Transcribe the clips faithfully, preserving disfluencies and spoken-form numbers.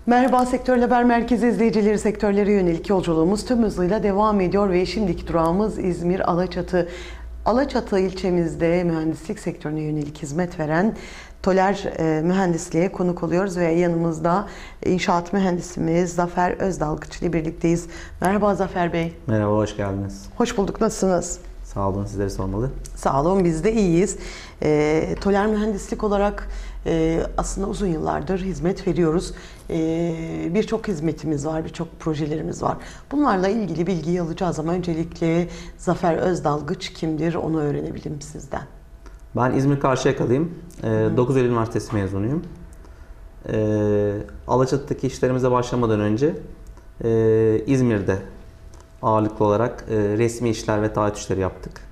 Merhaba Sektör Haber Merkezi izleyicileri, sektörlere yönelik yolculuğumuz tüm hızıyla devam ediyor ve şimdiki durağımız İzmir Alaçatı. Alaçatı ilçemizde mühendislik sektörüne yönelik hizmet veren Toler e, Mühendisliğe konuk oluyoruz ve yanımızda inşaat mühendisimiz Zafer Özdalgıç ile birlikteyiz. Merhaba Zafer Bey. Merhaba, hoş geldiniz. Hoş bulduk, nasılsınız? Sağ olun, sizleri sormalı. Sağ olun, biz de iyiyiz. E, Toler Mühendislik olarak e, aslında uzun yıllardır hizmet veriyoruz. E, birçok hizmetimiz var, birçok projelerimiz var. Bunlarla ilgili bilgiyi alacağız ama öncelikle Zafer Özdalgıç kimdir onu öğrenebilirim sizden. Ben İzmir Karşıyaka'lıyım. E, dokuz Eylül Üniversitesi mezunuyum. E, Alaçatı'daki işlerimize başlamadan önce e, İzmir'de ağırlıklı olarak e, resmi işler ve taahhüt işleri yaptık.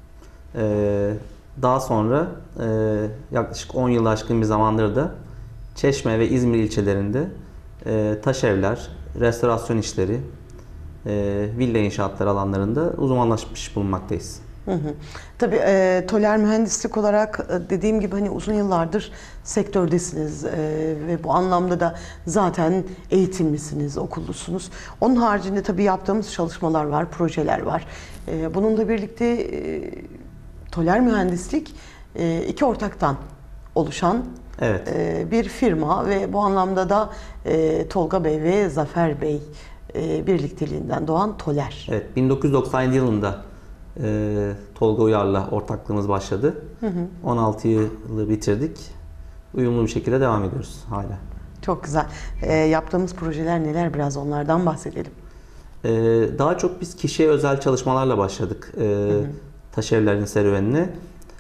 E, daha sonra e, yaklaşık on yıl aşkın bir zamandır da Çeşme ve İzmir ilçelerinde e, taş evler, restorasyon işleri, e, villa inşaatları alanlarında uzmanlaşmış bulunmaktayız. Hı hı. Tabii e, Toler Mühendislik olarak e, dediğim gibi hani uzun yıllardır sektördesiniz e, ve bu anlamda da zaten eğitimlisiniz, okullusunuz. Onun haricinde tabii yaptığımız çalışmalar var, projeler var. E, bununla birlikte e, Toler Mühendislik e, iki ortaktan oluşan Evet. e, bir firma ve bu anlamda da e, Tolga Bey ve Zafer Bey e, birlikteliğinden doğan Toler. Evet, bin dokuz yüz doksan yedi yılında e, Tolga Uyar'la ortaklığımız başladı. Hı hı. on altı yılı bitirdik. Uyumlu bir şekilde devam ediyoruz hala. Çok güzel. E, yaptığımız projeler neler? Biraz onlardan bahsedelim. E, daha çok biz kişiye özel çalışmalarla başladık e, hı hı. taş evlerinin serüvenine.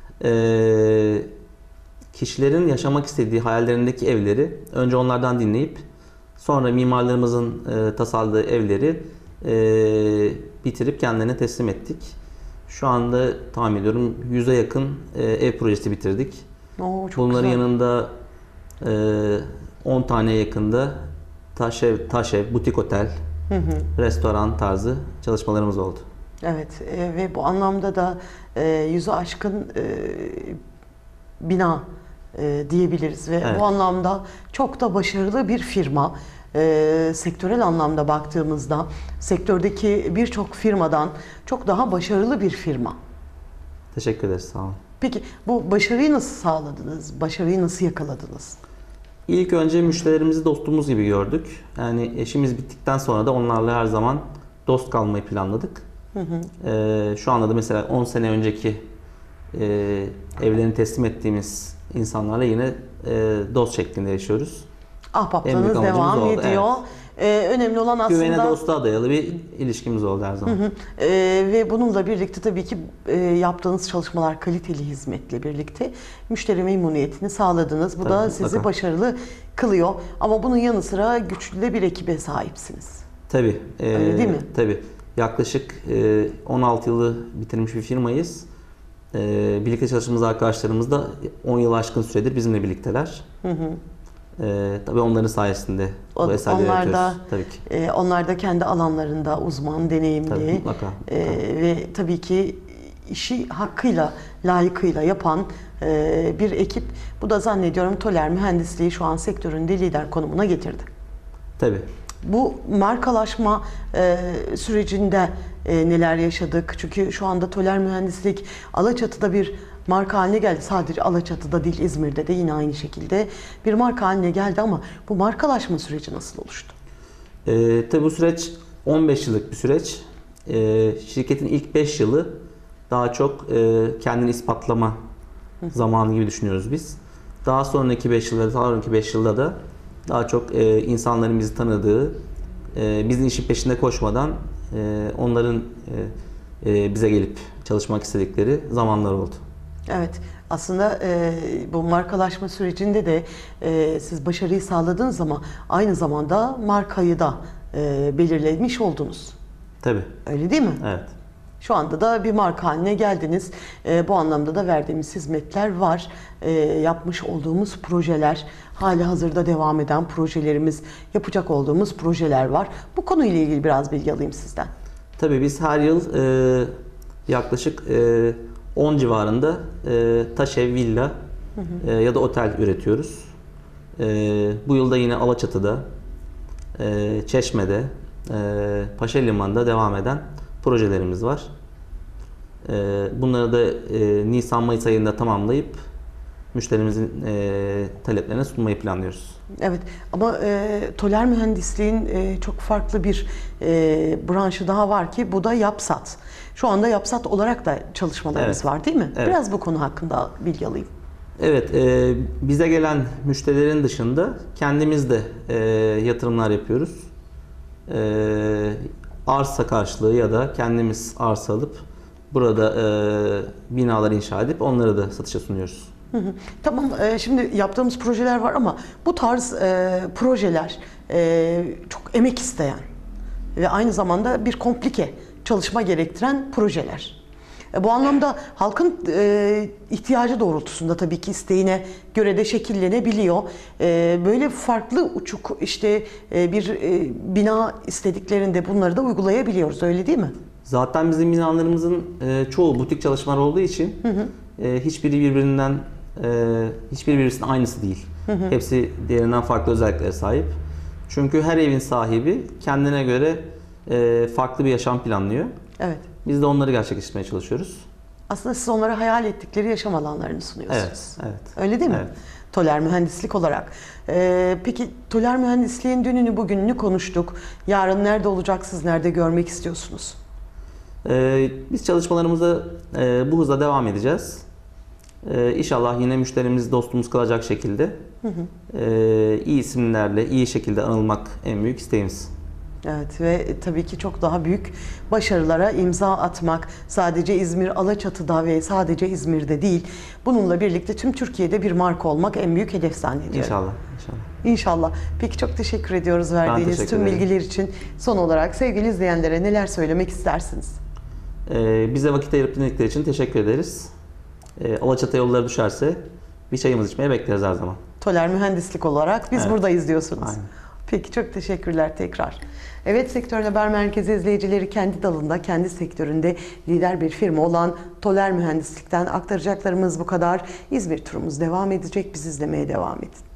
E, kişilerin yaşamak istediği hayallerindeki evleri önce onlardan dinleyip sonra mimarlarımızın e, tasarladığı evleri e, bitirip kendilerine teslim ettik. Şu anda tahmin ediyorum yüze yakın e, ev projesi bitirdik. Oo, çok Bunların güzel. yanında e, on tane yakında taş ev, taş ev, butik otel, hı hı. restoran tarzı çalışmalarımız oldu. Evet e, ve bu anlamda da e, yüzü aşkın e, bina e, diyebiliriz ve Evet. bu anlamda çok da başarılı bir firma. E, sektörel anlamda baktığımızda sektördeki birçok firmadan çok daha başarılı bir firma. Teşekkür ederiz, sağ olun. Peki bu başarıyı nasıl sağladınız? Başarıyı nasıl yakaladınız? İlk önce müşterilerimizi dostumuz gibi gördük. Yani işimiz bittikten sonra da onlarla her zaman dost kalmayı planladık. Hı hı. Ee, şu anda da mesela on sene önceki e, evlerini teslim ettiğimiz insanlarla yine e, dost şeklinde yaşıyoruz. Ahbaplığınız devam oldu, ediyor. Evet. Ee, önemli olan aslında... Güvene dostluğa dayalı bir ilişkimiz oldu her zaman. Hı hı. Ee, ve bununla birlikte tabii ki e, yaptığınız çalışmalar kaliteli hizmetle birlikte müşteri memnuniyetini sağladınız. Bu Tabii, da mutlaka. sizi başarılı kılıyor. Ama bunun yanı sıra güçlü de bir ekibe sahipsiniz. Tabii. E, Öyle değil mi? Tabii. Yaklaşık e, on altı yılı bitirmiş bir firmayız. E, birlikte çalıştığımız arkadaşlarımız da on yıl aşkın süredir bizimle birlikteler. Hı hı. Ee, tabii onların sayesinde O, bu eserleri onlar yapıyoruz. da, tabii ki. E, onlar da kendi alanlarında uzman, deneyimli Tabii, mutlaka, e, mutlaka. ve tabii ki işi hakkıyla, layıkıyla yapan e, bir ekip. Bu da zannediyorum Toler Mühendisliği şu an sektöründe lider konumuna getirdi. Tabii. Bu markalaşma e, sürecinde e, neler yaşadık? Çünkü şu anda Toler Mühendislik Alaçatı'da bir marka haline geldi. Sadece Alaçatı'da değil, İzmir'de de yine aynı şekilde bir marka haline geldi ama bu markalaşma süreci nasıl oluştu? Ee, tabii bu süreç on beş yıllık bir süreç. Ee, şirketin ilk beş yılı daha çok e, kendini ispatlama zamanı gibi düşünüyoruz biz. Daha sonraki beş yılda, daha sonraki beş yılda da daha çok e, insanların bizi tanıdığı, e, bizim işin peşinde koşmadan e, onların e, e, bize gelip çalışmak istedikleri zamanlar oldu. Evet, aslında e, bu markalaşma sürecinde de e, siz başarıyı sağladınız ama aynı zamanda markayı da e, belirlemiş oldunuz. Tabii. Öyle değil mi? Evet. Şu anda da bir marka haline geldiniz. E, bu anlamda da verdiğimiz hizmetler var. E, yapmış olduğumuz projeler, hali hazırda devam eden projelerimiz, yapacak olduğumuz projeler var. Bu konuyla ilgili biraz bilgi alayım sizden. Tabii biz her yıl e, yaklaşık e, on civarında e, taş ev, villa hı hı. E, ya da otel üretiyoruz. E, bu yılda yine Alaçatı'da, e, Çeşme'de, e, Paşa Limanı'nda devam eden projelerimiz var. E, bunları da e, Nisan-Mayıs ayında tamamlayıp müşterimizin e, taleplerine sunmayı planlıyoruz. Evet, ama e, toler mühendisliğin e, çok farklı bir e, branşı daha var ki bu da YAPSAT. Şu anda YAPSAT olarak da çalışmalarımız Evet. var değil mi? Evet. Biraz bu konu hakkında bilgi alayım. Evet, e, bize gelen müşterilerin dışında kendimiz de e, yatırımlar yapıyoruz. E, arsa karşılığı ya da kendimiz arsa alıp burada e, binalar inşa edip onları da satışa sunuyoruz. Hı hı. Tamam, e, şimdi yaptığımız projeler var ama bu tarz e, projeler e, çok emek isteyen ve aynı zamanda bir komplike çalışma gerektiren projeler. E, bu anlamda halkın e, ihtiyacı doğrultusunda tabii ki isteğine göre de şekillenebiliyor. E, böyle farklı uçuk işte e, bir e, bina istediklerinde bunları da uygulayabiliyoruz, öyle değil mi? Zaten bizim binalarımızın e, çoğu butik çalışmalar olduğu için Hı hı. e, hiçbiri birbirinden e, hiçbiri birbirinin aynısı değil. Hı hı. Hepsi diğerinden farklı özelliklere sahip. Çünkü her evin sahibi kendine göre e, farklı bir yaşam planlıyor. Evet. Biz de onları gerçekleştirmeye çalışıyoruz. Aslında siz onlara hayal ettikleri yaşam alanlarını sunuyorsunuz. Evet, evet. Öyle değil mi? Evet. Toler mühendislik olarak. Ee, peki toler mühendisliğin dününü bugününü konuştuk. Yarın nerede olacak, siz nerede görmek istiyorsunuz? E, biz çalışmalarımıza e, bu hızla devam edeceğiz. E, İnşallah yine müşterimiz dostumuz kalacak şekilde Hı hı. e, iyi isimlerle iyi şekilde anılmak en büyük isteğimiz. Evet ve tabii ki çok daha büyük başarılara imza atmak sadece İzmir Alaçatı'da ve sadece İzmir'de değil, bununla birlikte tüm Türkiye'de bir marka olmak en büyük hedef zannediyorum. İnşallah, inşallah. İnşallah. Peki çok teşekkür ediyoruz verdiğiniz teşekkür tüm ederim. bilgiler için. Son olarak sevgili izleyenlere neler söylemek istersiniz? Ee, bize vakit ayırıp dinledikleri için teşekkür ederiz. Ee, Alaçatı yolları düşerse bir çayımız içmeye bekleriz her zaman. Toler mühendislik olarak biz Evet. buradayız diyorsunuz. Aynen. Peki çok teşekkürler tekrar. Evet, Sektör Haber Merkezi izleyicileri, kendi dalında, kendi sektöründe lider bir firma olan Toler Mühendislik'ten aktaracaklarımız bu kadar. İzmir turumuz devam edecek. Biz izlemeye devam edin.